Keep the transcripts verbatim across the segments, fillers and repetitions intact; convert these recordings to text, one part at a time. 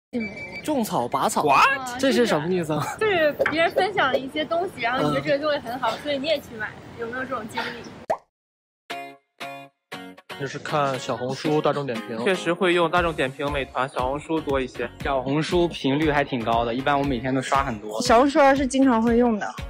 种草拔草，这是什么意思啊？ 就是别人分享了一些东西，然后你觉得这个东西很好，所以你也去买，有没有这种经历？ 就是看小红书、大众点评， 确实会用大众点评、美团、小红书多一些。 小红书频率还挺高的，一般我每天都刷很多。 小红书是经常会用的。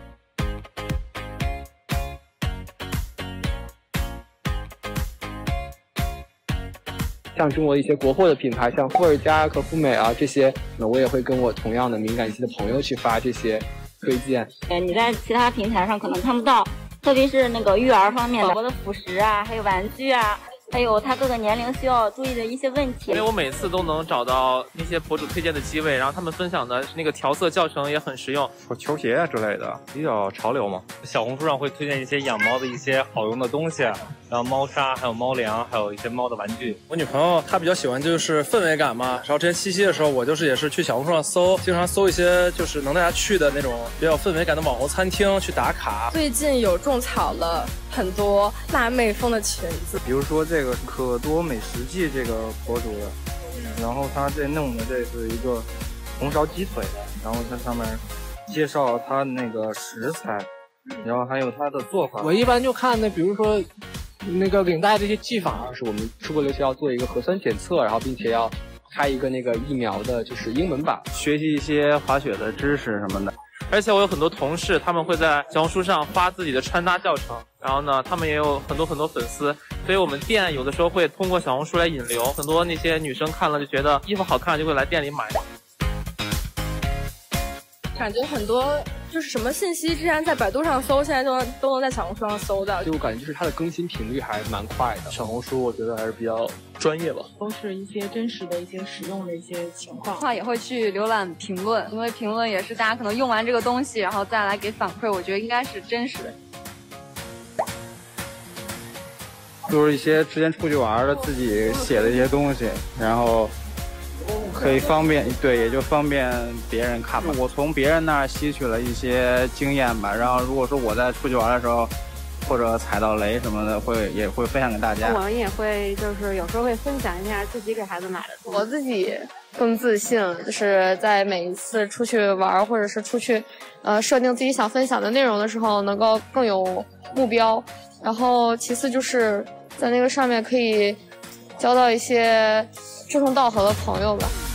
像中国一些国货的品牌，像富尔佳、可复美啊这些，那我也会跟我同样的敏感期的朋友去发这些推荐。 呃，你在其他平台上可能看不到，特别是那个育儿方面的，宝宝的辅食啊，还有玩具啊。还有他各个年龄需要注意的一些问题， 因为我每次都能找到那些博主推荐的机位，然后他们分享的那个调色教程也很实用， 球鞋啊之类的，比较潮流嘛。 小红书上会推荐一些养猫的一些好用的东西，然后猫砂，还有猫粮，还有一些猫的玩具。 我女朋友她比较喜欢就是氛围感嘛，然后之前七夕的时候，我就是也是去小红书上搜，经常搜一些就是能大家去的那种比较有氛围感的网红餐厅去打卡。 最近有种草了很多辣妹风的裙子， 比如说这个可多美食记这个博主的，然后他这弄的这是一个红烧鸡腿的，然后它上面介绍它那个食材，然后还有它的做法。 我一般就看那比如说那个领带这些技法， 是我们出国留学要做一个核酸检测，然后并且要开一个那个疫苗的就是英文版， 学习一些滑雪的知识什么的。 而且我有很多同事，他们会在小红书上发自己的穿搭教程，然后呢，他们也有很多很多粉丝，所以我们店有的时候会通过小红书来引流，很多那些女生看了就觉得衣服好看，就会来店里买。 感觉很多就是什么信息，之前在百度上搜，现在都能都能在小红书上搜到。 就我感觉就是它的更新频率还蛮快的。 小红书我觉得还是比较专业吧， 都是一些真实的一些使用的一些情况。 话也会去浏览评论，因为评论也是大家可能用完这个东西，然后再来给反馈，我觉得应该是真实的。 就是一些之前出去玩的自己写的一些东西，然后可以方便，对，也就方便别人看吧。我从别人那儿吸取了一些经验吧，然后如果说我在出去玩的时候，或者踩到雷什么的，会也会分享给大家。 我们也会就是有时候会分享一下自己给孩子买的东西。 我自己更自信，就是在每一次出去玩或者是出去，呃，设定自己想分享的内容的时候，能够更有目标。然后其次就是在那个上面可以交到一些志同道合的朋友吧。